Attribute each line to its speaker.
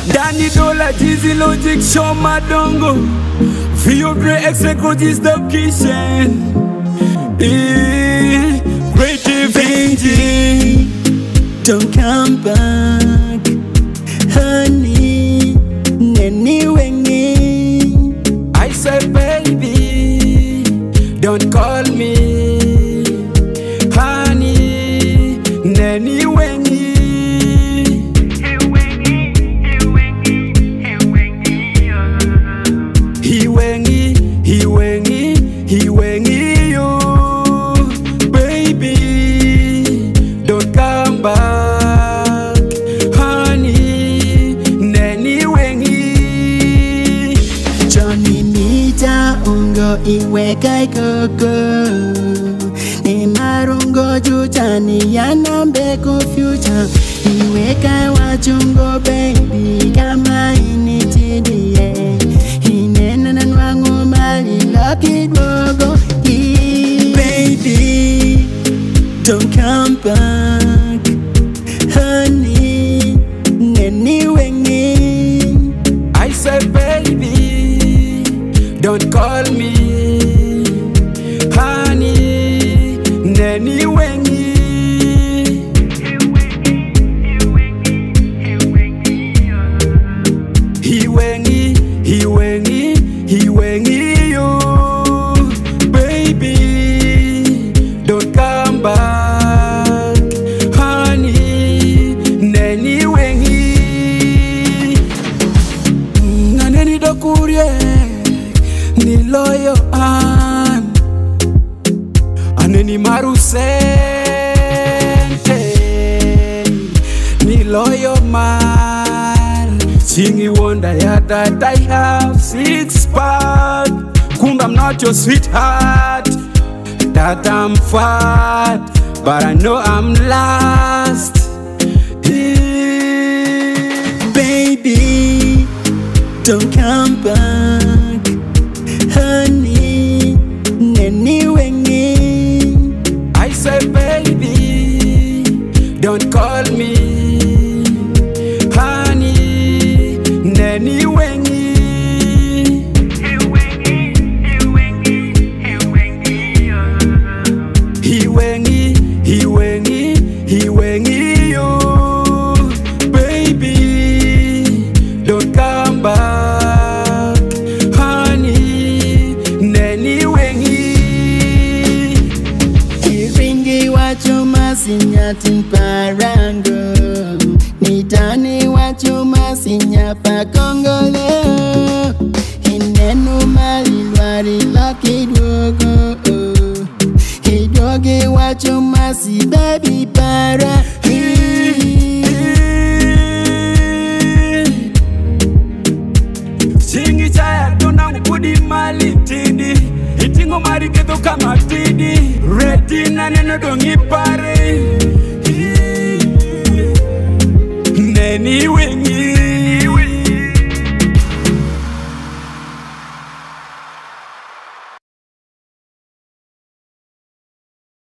Speaker 1: Danny Dolla, Jeezy Logic, show my dongo. Feel great executives the kitchen. Great Iwengi,
Speaker 2: don't come back, honey. Iwengi.
Speaker 1: I said, baby, don't call me honey. Iwengi. Iwengi, yo, baby, don't come back, honey. Iwengi.
Speaker 2: Johnny Nita ungo iweka koko. Ni marungo jutani yanambe future. Iweka wachungo baby kama initidie. Hinena na nwangu mali lucky dogo. Baby, don't come back, honey. Iwengi.
Speaker 1: I said, baby, don't call me honey. Iwengi. Iwengi, yo, baby, don't come back, honey. Iwengi. Naneni dokurie ni loyo an aneni marusente ni loyo mar chingi wonder ya that I have 6-pack. Kumbe I'm not your sweetheart, that I'm fat, but I know I'm last.
Speaker 2: Baby, don't come back, honey. Iwengi.
Speaker 1: I said, baby, don't call me honey. Iwengi. Iwengi, yo, baby, don't come back, honey. Iwengi.
Speaker 2: Iwengi wachuma sinyati parango. Nitani wachuma sinyapa kongole. Hinenu malilwari lucky dogo. Hidoge wachuma si baby para.
Speaker 1: Chingi chaya dona ngudi mali tidi. Itingo mariketo kama tidi. Retina neno dongi pare. Iwengi.